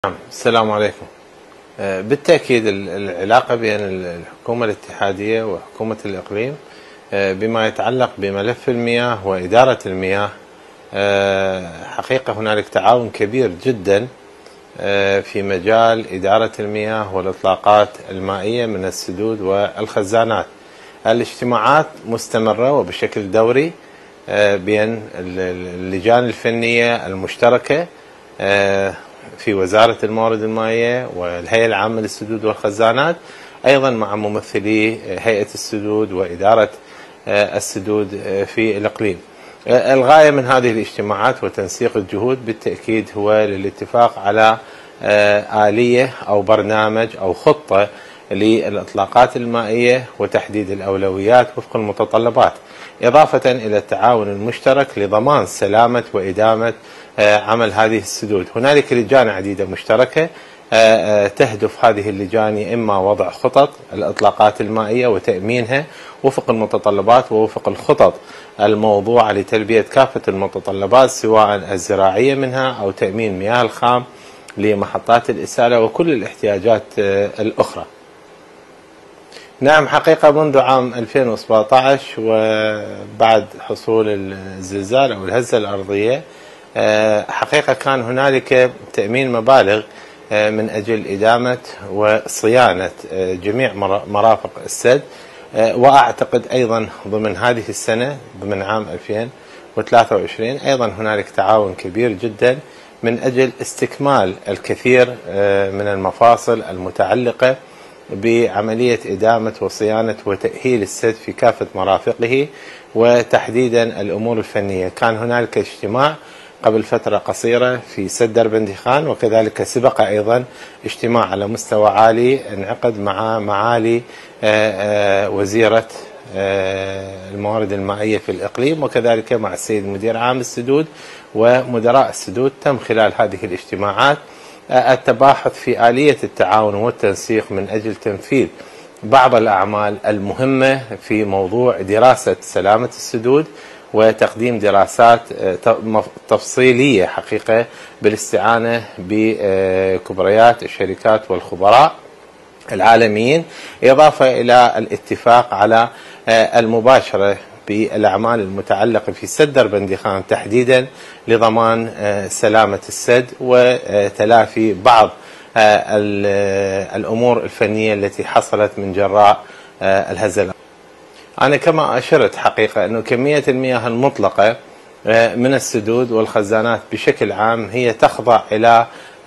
نعم، السلام عليكم. بالتأكيد العلاقة بين الحكومة الاتحادية وحكومة الإقليم بما يتعلق بملف المياه وإدارة المياه، حقيقة هنالك تعاون كبير جدا في مجال إدارة المياه والإطلاقات المائية من السدود والخزانات. الاجتماعات مستمرة وبشكل دوري بين اللجان الفنية المشتركة في وزارة الموارد المائية والهيئة العامة للسدود والخزانات، أيضا مع ممثلي هيئة السدود وإدارة السدود في الإقليم. الغاية من هذه الاجتماعات وتنسيق الجهود بالتأكيد هو للاتفاق على آلية أو برنامج أو خطة للإطلاقات المائية وتحديد الأولويات وفق المتطلبات، إضافة إلى التعاون المشترك لضمان سلامة وإدامة عمل هذه السدود. هنالك لجان عديدة مشتركة تهدف هذه اللجان إما وضع خطط الإطلاقات المائية وتأمينها وفق المتطلبات ووفق الخطط الموضوعة لتلبية كافة المتطلبات سواء الزراعية منها أو تأمين مياه الخام لمحطات الإسالة وكل الاحتياجات الأخرى. نعم، حقيقة منذ عام 2017 وبعد حصول الزلزال أو الهزة الأرضية، حقيقة كان هنالك تأمين مبالغ من أجل إدامة وصيانة جميع مرافق السد، وأعتقد أيضا ضمن هذه السنة ضمن عام 2023 أيضا هنالك تعاون كبير جدا من أجل استكمال الكثير من المفاصل المتعلقة بعملية إدامة وصيانة وتأهيل السد في كافة مرافقه وتحديدا الأمور الفنية. كان هنالك اجتماع قبل فترة قصيرة في سد دربندي خان، وكذلك سبق أيضا اجتماع على مستوى عالي انعقد مع معالي وزيرة الموارد المائية في الإقليم وكذلك مع السيد مدير عام السدود ومدراء السدود. تم خلال هذه الاجتماعات التباحث في آلية التعاون والتنسيق من أجل تنفيذ بعض الأعمال المهمة في موضوع دراسة سلامة السدود وتقديم دراسات تفصيلية حقيقة بالاستعانة بكبريات الشركات والخبراء العالميين، إضافة إلى الاتفاق على المباشرة بالأعمال المتعلقة في سد دربندي خان تحديدا لضمان سلامة السد وتلافي بعض الأمور الفنية التي حصلت من جراء الهزة. أنا كما أشرت حقيقة أنه كمية المياه المطلقة من السدود والخزانات بشكل عام هي تخضع إلى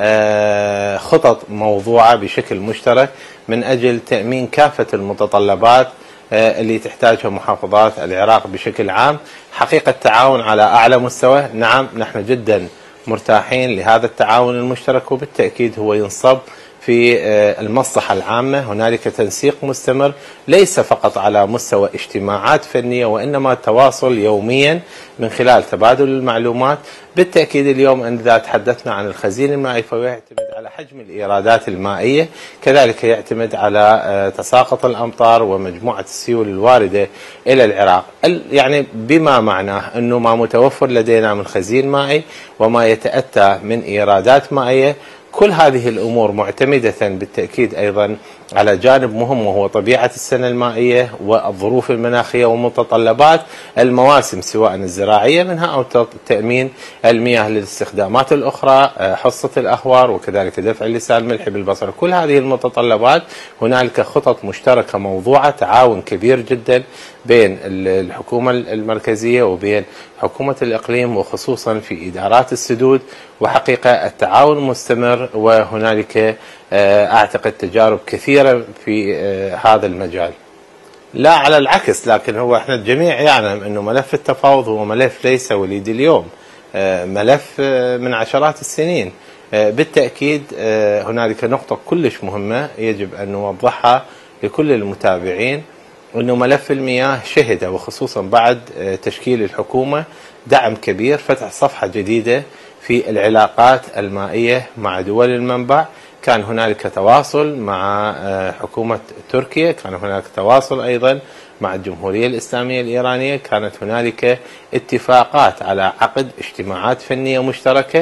خطط موضوعة بشكل مشترك من أجل تأمين كافة المتطلبات اللي تحتاجها محافظات العراق بشكل عام. حقيقة التعاون على أعلى مستوى، نعم نحن جدا مرتاحين لهذا التعاون المشترك، وبالتأكيد هو ينصب في المصلحة العامة. هنالك تنسيق مستمر ليس فقط على مستوى اجتماعات فنية وإنما تواصل يوميا من خلال تبادل المعلومات. بالتأكيد اليوم إذا تحدثنا عن الخزين المائي فهو يعتمد على حجم الإيرادات المائية، كذلك يعتمد على تساقط الأمطار ومجموعة السيول الواردة إلى العراق، يعني بما معناه أنه ما متوفر لدينا من خزين مائي وما يتأتى من إيرادات مائية، كل هذه الأمور معتمدة بالتأكيد أيضا على جانب مهم وهو طبيعة السنة المائية والظروف المناخية ومتطلبات المواسم سواء الزراعية منها أو تأمين المياه للاستخدامات الأخرى، حصة الأهوار وكذلك دفع اللسان الملحي بالبصر. كل هذه المتطلبات هنالك خطط مشتركة موضوعة، تعاون كبير جدا بين الحكومة المركزية وبين حكومة الإقليم وخصوصا في إدارات السدود، وحقيقة التعاون مستمر وهنالك أعتقد تجارب كثيرة في هذا المجال. لا على العكس، لكن هو احنا الجميع يعلم أنه ملف التفاوض هو ملف ليس وليد اليوم، ملف من عشرات السنين. بالتأكيد هنالك نقطة كلش مهمة يجب أن نوضحها لكل المتابعين، أنه ملف المياه شهد وخصوصا بعد تشكيل الحكومة دعم كبير، فتح صفحة جديدة في العلاقات المائية مع دول المنبع. كان هنالك تواصل مع حكومة تركيا، كان هنالك تواصل أيضا مع الجمهورية الإسلامية الإيرانية، كانت هنالك اتفاقات على عقد اجتماعات فنية مشتركة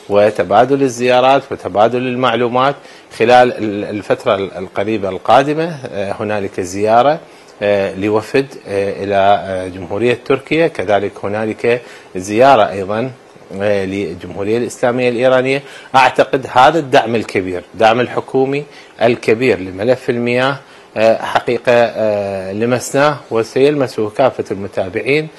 وتبادل الزيارات وتبادل المعلومات. خلال الفترة القريبة القادمة هنالك زيارة لوفد إلى جمهورية تركيا، كذلك هنالك زيارة أيضا للجمهورية الإسلامية الإيرانية. أعتقد هذا الدعم الكبير، دعم الحكومي الكبير لملف المياه حقيقة لمسناه وسيلمسه كافة المتابعين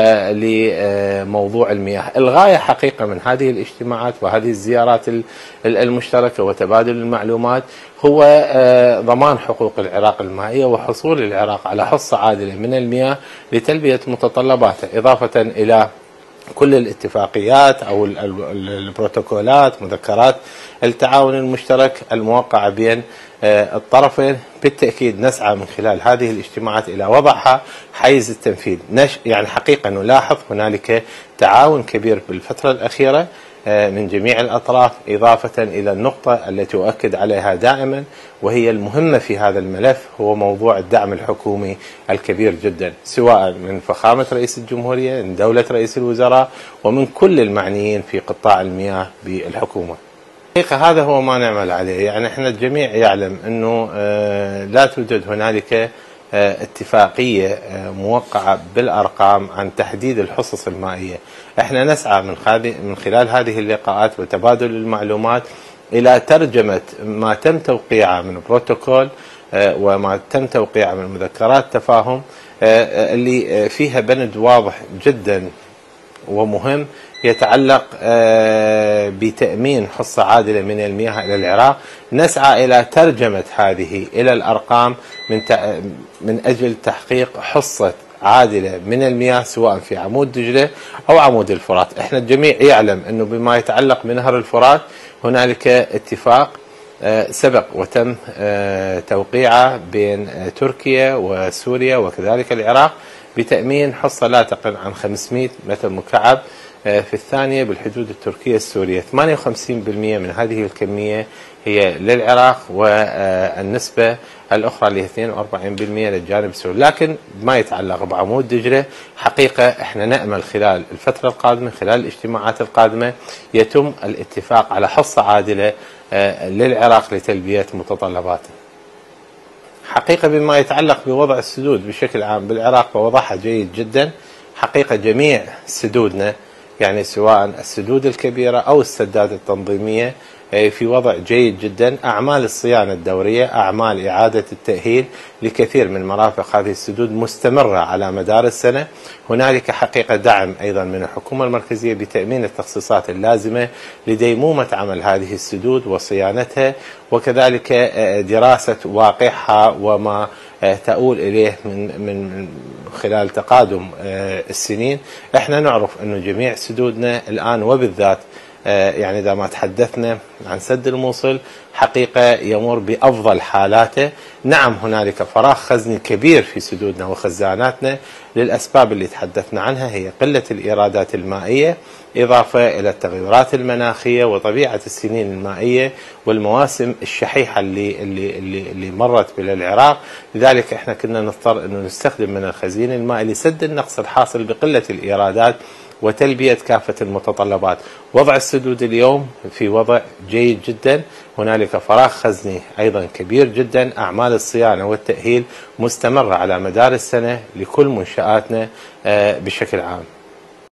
لموضوع المياه. الغاية حقيقة من هذه الاجتماعات وهذه الزيارات المشتركة وتبادل المعلومات هو ضمان حقوق العراق المائية وحصول العراق على حصة عادلة من المياه لتلبية متطلباته، إضافة إلى كل الاتفاقيات أو البروتوكولات، مذكرات التعاون المشترك الموقعة بين الطرفين. بالتأكيد نسعى من خلال هذه الاجتماعات إلى وضعها حيز التنفيذ. يعني حقيقة نلاحظ هنالك تعاون كبير بالفترة الأخيرة من جميع الأطراف، إضافة إلى النقطة التي أؤكد عليها دائما وهي المهمة في هذا الملف، هو موضوع الدعم الحكومي الكبير جدا، سواء من فخامة رئيس الجمهورية، من دولة رئيس الوزراء، ومن كل المعنيين في قطاع المياه بالحكومة. حقيقة هذا هو ما نعمل عليه. يعني احنا الجميع يعلم انه لا توجد هنالك اتفاقية موقعة بالأرقام عن تحديد الحصص المائية. احنا نسعى من خلال هذه اللقاءات وتبادل المعلومات إلى ترجمة ما تم توقيعه من بروتوكول وما تم توقيعه من مذكرات تفاهم اللي فيها بند واضح جدا ومهم يتعلق بتأمين حصة عادلة من المياه إلى العراق. نسعى إلى ترجمة هذه إلى الأرقام من أجل تحقيق حصة عادلة من المياه سواء في عمود دجلة أو عمود الفرات. احنا الجميع يعلم أنه بما يتعلق بنهر الفرات هنالك اتفاق سبق وتم توقيعه بين تركيا وسوريا وكذلك العراق بتأمين حصة لا تقل عن 500 متر مكعب في الثانية بالحدود التركية السورية. 58% من هذه الكمية هي للعراق والنسبة الأخرى اللي هي 42% للجانب السوري. لكن ما يتعلق بعمود دجلة حقيقة احنا نأمل خلال الفترة القادمة، خلال الاجتماعات القادمة يتم الاتفاق على حصة عادلة للعراق لتلبية متطلباته. حقيقة بما يتعلق بوضع السدود بشكل عام بالعراق فوضعها جيد جدا. حقيقة جميع سدودنا يعني سواء السدود الكبيرة أو السدات التنظيمية في وضع جيد جدا. أعمال الصيانة الدورية، أعمال إعادة التأهيل لكثير من مرافق هذه السدود مستمرة على مدار السنة. هنالك حقيقة دعم أيضا من الحكومة المركزية بتأمين التخصيصات اللازمة لديمومة عمل هذه السدود وصيانتها، وكذلك دراسة واقعها وما تؤول إليه من خلال تقادم السنين. احنا نعرف أنه جميع سدودنا الآن وبالذات يعني إذا ما تحدثنا عن سد الموصل حقيقة يمر بأفضل حالاته. نعم هنالك فراغ خزني كبير في سدودنا وخزاناتنا للأسباب اللي تحدثنا عنها، هي قلة الإيرادات المائية إضافة إلى التغيرات المناخية وطبيعة السنين المائية والمواسم الشحيحة اللي مرت بلا العراق. لذلك احنا كنا نضطر انه نستخدم من الخزين المائي لسد النقص الحاصل بقلة الإيرادات وتلبية كافة المتطلبات. وضع السدود اليوم في وضع جيد جدا، هنالك فراغ خزني أيضا كبير جدا. أعمال الصيانة والتأهيل مستمرة على مدار السنة لكل منشآتنا بشكل عام.